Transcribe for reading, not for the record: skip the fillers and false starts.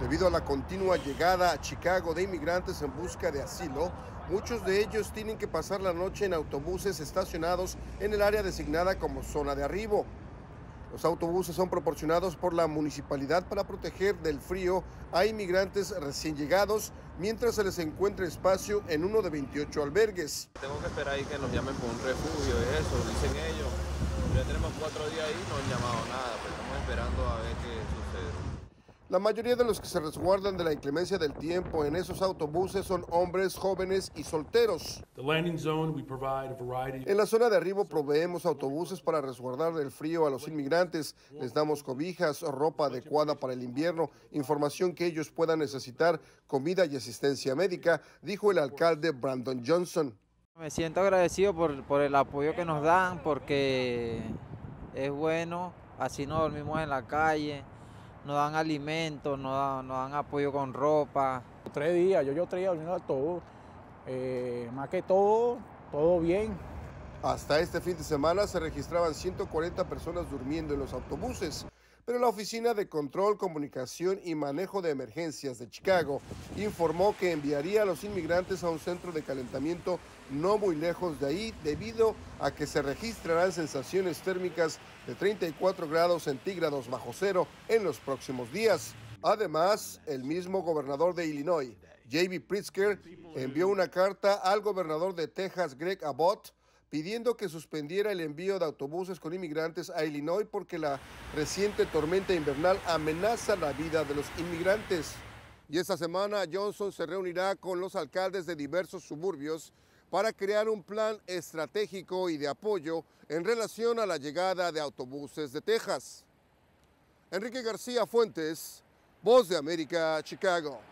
Debido a la continua llegada a Chicago de inmigrantes en busca de asilo, muchos de ellos tienen que pasar la noche en autobuses estacionados en el área designada como zona de arribo. Los autobuses son proporcionados por la municipalidad para proteger del frío a inmigrantes recién llegados, mientras se les encuentra espacio en uno de 28 albergues. Tengo que esperar ahí que nos llamen por un refugio y eso, dicen ellos. Ya tenemos 4 días ahí, no han llamado nada, pero estamos esperando a ver qué sucede. La mayoría de los que se resguardan de la inclemencia del tiempo en esos autobuses son hombres, jóvenes y solteros. En la zona de arribo proveemos autobuses para resguardar del frío a los inmigrantes. Les damos cobijas, ropa adecuada para el invierno, información que ellos puedan necesitar, comida y asistencia médica, dijo el alcalde Brandon Johnson. Me siento agradecido por el apoyo que nos dan, porque es bueno, así no dormimos en la calle. Nos dan alimentos, nos dan apoyo con ropa. 3 días, yo 3 días durmiendo al autobús. Más que todo bien. Hasta este fin de semana se registraban 140 personas durmiendo en los autobuses, pero la Oficina de Control, Comunicación y Manejo de Emergencias de Chicago informó que enviaría a los inmigrantes a un centro de calentamiento no muy lejos de ahí, debido a que se registrarán sensaciones térmicas de 34 grados centígrados bajo cero en los próximos días. Además, el mismo gobernador de Illinois, J.B. Pritzker, envió una carta al gobernador de Texas, Greg Abbott, pidiendo que suspendiera el envío de autobuses con inmigrantes a Illinois porque la reciente tormenta invernal amenaza la vida de los inmigrantes. Y esta semana Johnson se reunirá con los alcaldes de diversos suburbios para crear un plan estratégico y de apoyo en relación a la llegada de autobuses de Texas. Enrique García Fuentes, Voz de América, Chicago.